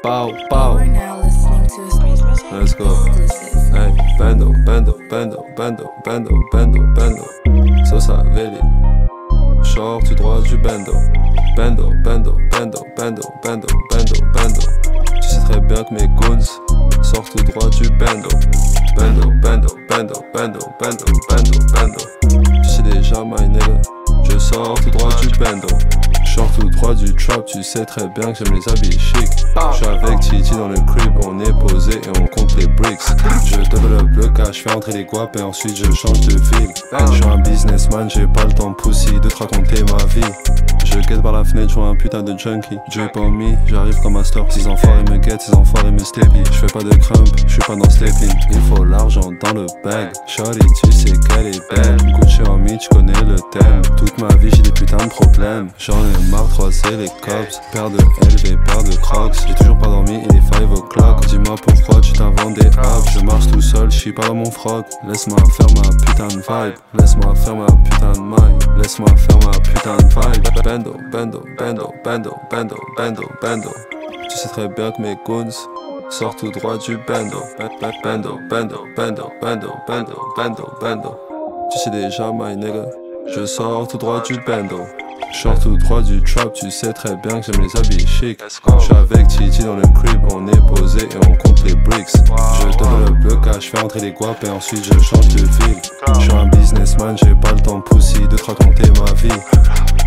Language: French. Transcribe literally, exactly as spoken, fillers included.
Pow, pow. We're now listening to a Space Project Let's go. exclusive. Hey, bando, bando, bando, bando, bando, bando, bando. Sosa Veli. Short tout droit du bando. Bando, bando, bando, bando, bando, bando, bando. Tu sais très bien que mes goons sortent tout droit du bando. Bando, bando, bando, bando, bando, bando, bando. Tu sais déjà, my nigga, je sors tout droit du bando. Short tout droit du trap, tu sais très bien que j'aime les habits chic. J'suis avec Titi dans le crib, on est posé et on compte les bricks. Je développe le cash, fais entrer les guapes et ensuite je change de ville. J'suis un businessman, j'ai pas le temps pussy de te raconter ma vie. Je guette par la fenêtre, j'vois un putain de junkie. Drip on me, j'arrive comme un store. Ces enfoirés me guettent, ces enfoirés me steppy. J'fais pas de crump, j'suis pas dans stepping. Il faut l'argent dans le bag. Shorty, tu sais qu'elle est belle. Gucci en me, j'connais le thème. Toute ma vie j'ai des putains de problèmes. J'en ai marre, trois c'est les cops. Paire de L V, paire de Crocs. J'ai toujours pas dormi, il est five o'clock. Dis-moi pourquoi tu t'inventes des hops. Je marche tout seul, j'suis pas dans mon froc. Laisse-moi faire ma putain de vibe. Laisse-moi faire ma putain de maille. Laisse-moi faire ma putain de vibe. Bando, bando, bando, bando, bando, bando, bando. Tu sais très bien que mes goons sortent tout droit du bando. Bando, bando, bando, bando, bando, bando, bando. Tu sais déjà, my nigga, je sors tout droit du bando. Short tout droit du trap, tu sais très bien que j'aime les habits chic. J'suis avec Titi dans le crib, on est posé et on compte les bricks. Je développe le cash, fais entrer les guapes et ensuite je change de ville. J'suis un businessman, j'ai pas le temps pussy de te raconter ma vie.